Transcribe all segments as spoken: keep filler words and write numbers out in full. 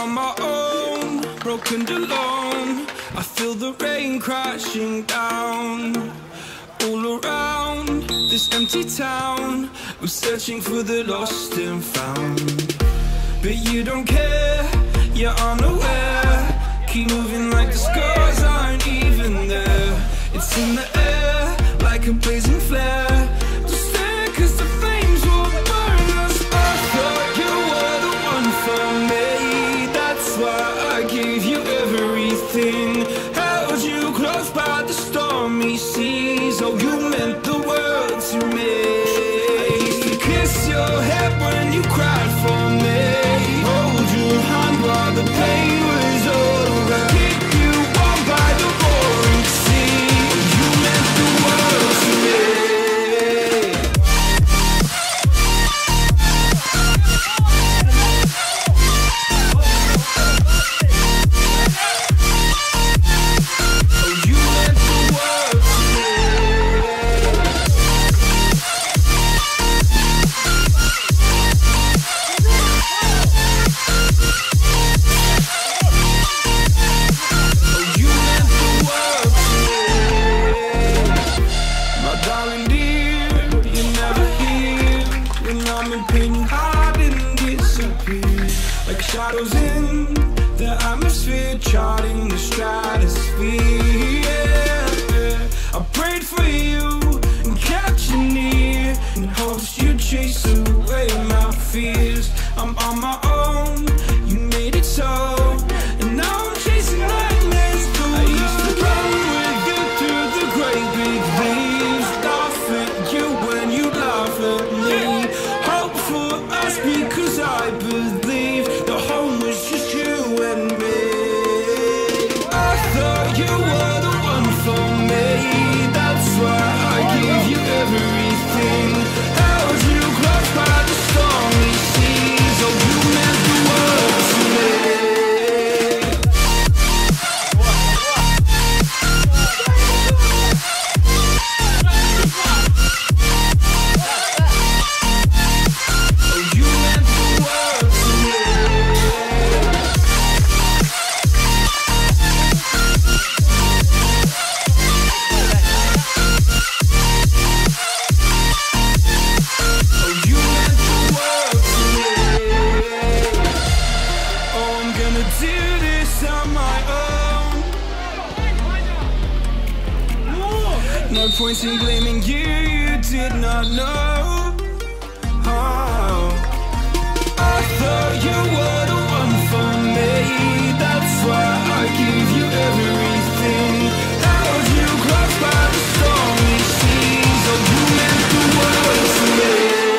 on my own, broken and alone. I feel the rain crashing down all around this empty town. I'm searching for the lost and found, but you don't care, you're unaware. Keep moving like the scars aren't even there. It's in the air like a blazing flare. Just stare, cause the flames will burn us. I thought you were the one for me, that's why I gave you everything. Held you close by the stormy seas. Oh, you meant the world to me. I used to kiss your head when you cried for me, hold your hand while the pain was over, keep you warm by the roaring sea. You meant the world to me. Shadows in the atmosphere, charting the stratosphere. Yeah. I prayed for you and kept you near, in hopes you'd chase away my fears. I'm on my own, you made it so, and now I'm chasing nightmares through. I used to run with you through the great big leaves, laugh at you when you laugh at me. Hope for us because I believe the home was just you and me. I thought you were the one for me, that's why I gave you everything. Held you close by the stormy seas. Oh, you meant the world to me. No point in blaming you, you did not know. Oh, I thought you were the one for me, that's why I gave you everything. Held you close by the stormy seas. Oh, you meant the world to me.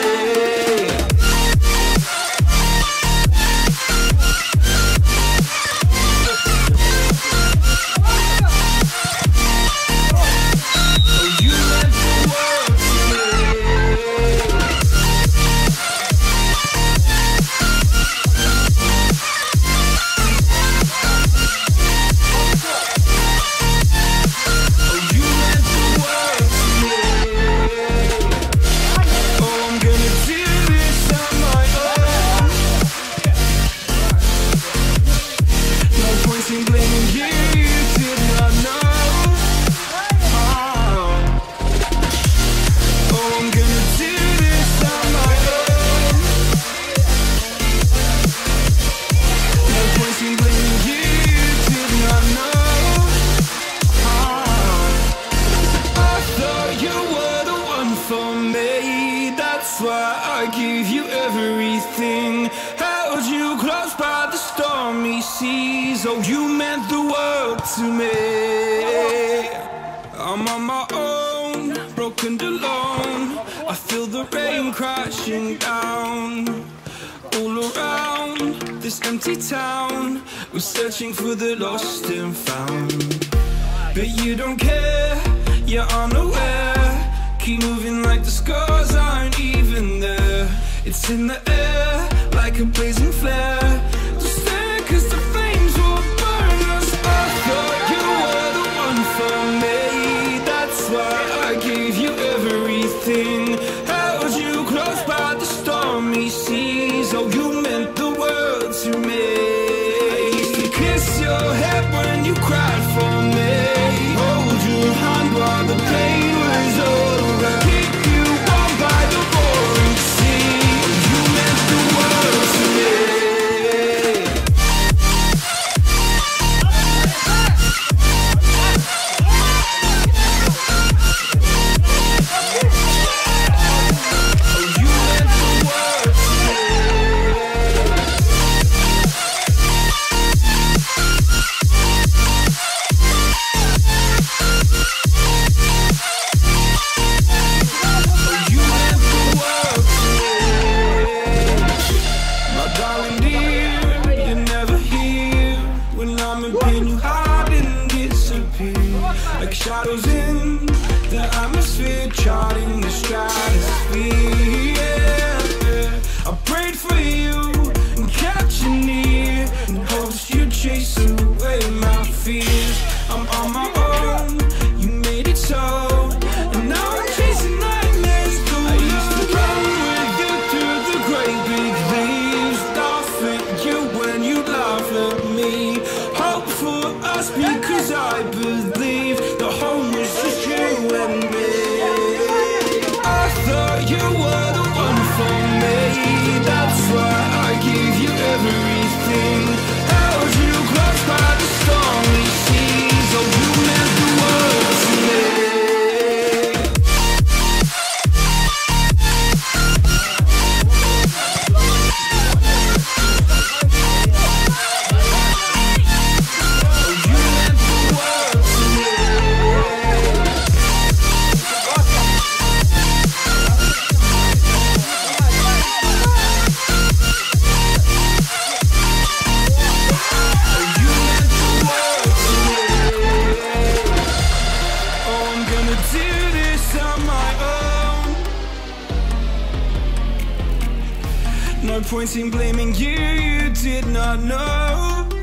That's why I gave you everything. Held you close by the stormy seas. Oh, you meant the world to me. I'm on my own, broken and alone. I feel the rain crashing down all around this empty town. We're searching for the lost and found, but you don't care, you're unaware. Keep moving like the scars aren't even there. It's in the air like a blazing flare. Just stare, cause the flames will burn us. I thought you were the one for me, that's why I gave you everything. Held you close by the stormy seas. Oh, you meant the world to me. we're charting the stratosphere. Yeah. I prayed for you and kept you near in hopes you'd chase away my fears. I'm on my own, you made it so, and now I'm chasing nightmares through. I used to run with you through the great big leaves, laugh at you when you laugh at me. Hope for us because I believe the home was just you and me. I thought you were the one for me, that's why I gave you everything. Held you close by the stormy seas, oh you meant the world to me. No point in blaming you, you did not know.